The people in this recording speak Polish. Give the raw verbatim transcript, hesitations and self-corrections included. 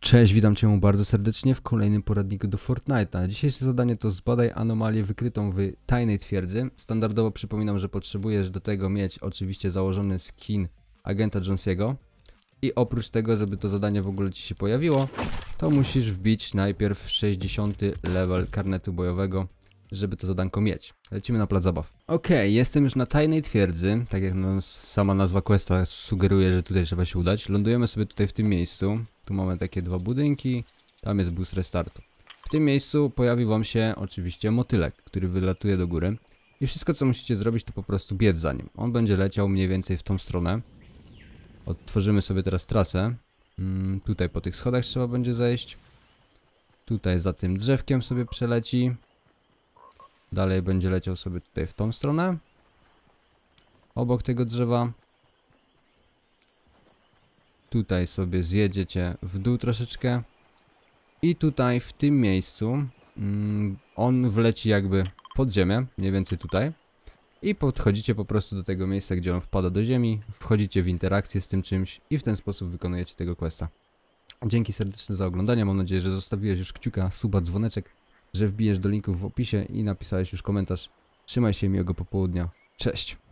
Cześć, witam Cię bardzo serdecznie w kolejnym poradniku do Fortnite'a. Dzisiejsze zadanie to zbadaj anomalię wykrytą w tajnej twierdzy. Standardowo przypominam, że potrzebujesz do tego mieć oczywiście założony skin agenta Jonesiego. I oprócz tego, żeby to zadanie w ogóle Ci się pojawiło, to musisz wbić najpierw sześćdziesiąty level karnetu bojowego, żeby to zadanko mieć. Lecimy na plac zabaw. Ok, jestem już na tajnej twierdzy, tak jak no, sama nazwa questa sugeruje, że tutaj trzeba się udać. Lądujemy sobie tutaj w tym miejscu. Tu mamy takie dwa budynki, tam jest bus restartu. W tym miejscu pojawi Wam się oczywiście motylek, który wylatuje do góry. I wszystko co musicie zrobić to po prostu biec za nim. On będzie leciał mniej więcej w tą stronę. Odtworzymy sobie teraz trasę. Hmm, tutaj po tych schodach trzeba będzie zejść. Tutaj za tym drzewkiem sobie przeleci. Dalej będzie leciał sobie tutaj w tą stronę. Obok tego drzewa. Tutaj sobie zjedziecie w dół troszeczkę. I tutaj w tym miejscu mm, on wleci jakby pod ziemię, mniej więcej tutaj. I podchodzicie po prostu do tego miejsca, gdzie on wpada do ziemi. Wchodzicie w interakcję z tym czymś i w ten sposób wykonujecie tego questa. Dzięki serdeczne za oglądanie. Mam nadzieję, że zostawiłeś już kciuka, suba, dzwoneczek, że wbijesz do linków w opisie i napisałeś już komentarz. Trzymaj się, miłego popołudnia. Cześć!